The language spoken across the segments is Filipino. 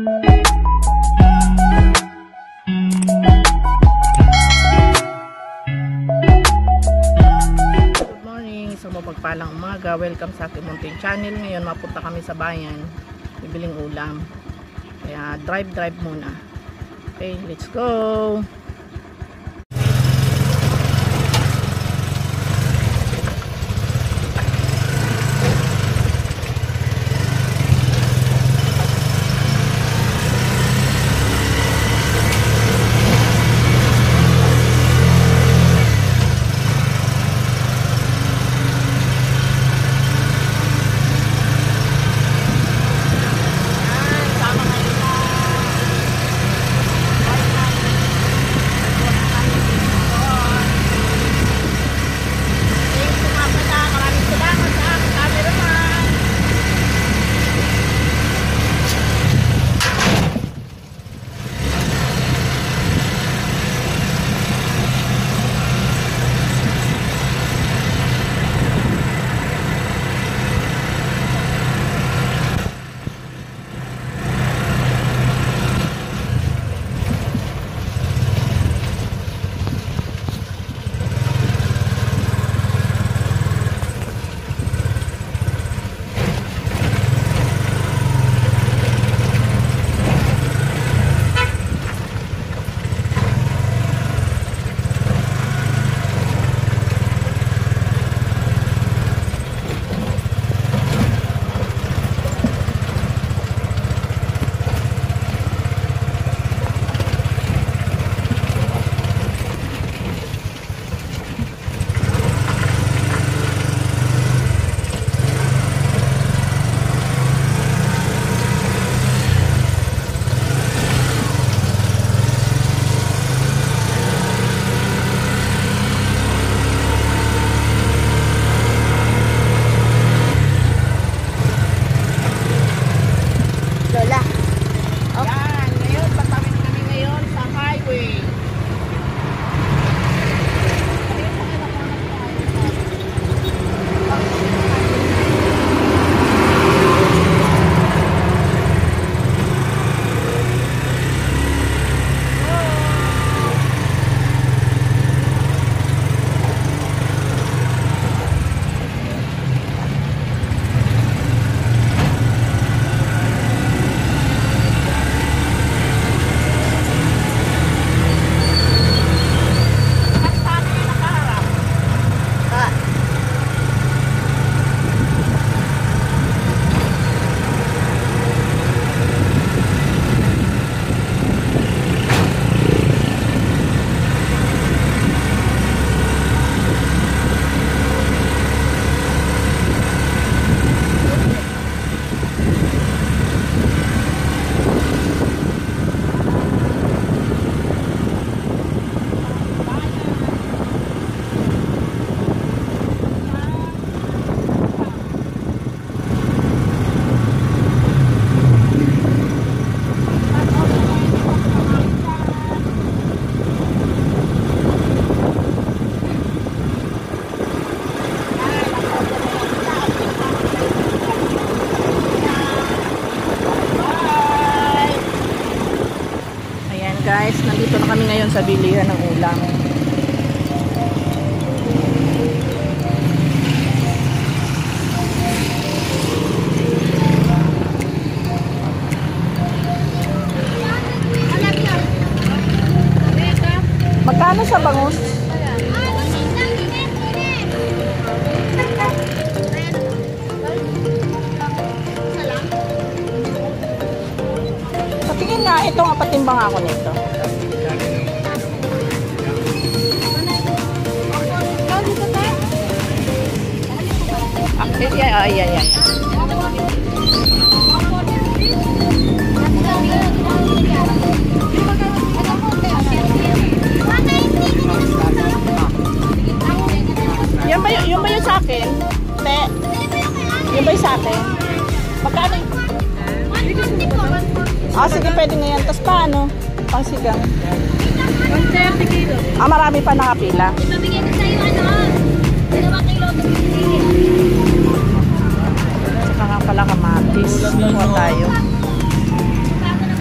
Mapagpalang umaga, welcome sa aking munting channel. Ngayon mapunta kami sa bayan, bibiling ulam, kaya drive muna. Okay, let's go. Guys, nandito na kami ngayon sa bilihan ng ulam. Magkano sa bangus? Patingin nga, ito nga patimbang ako nito. Ayan. Yung ba yung sa akin? Te? Yung ba yung sa akin? Magkano? Sige, pwede na yan. Tapos paano? Pang sigang. 130 kilo. Marami pa nakapila. Ibabigay ko sa'yo, 2 kilo. Saka nga pala kamatis. Kuha tayo.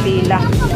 pila.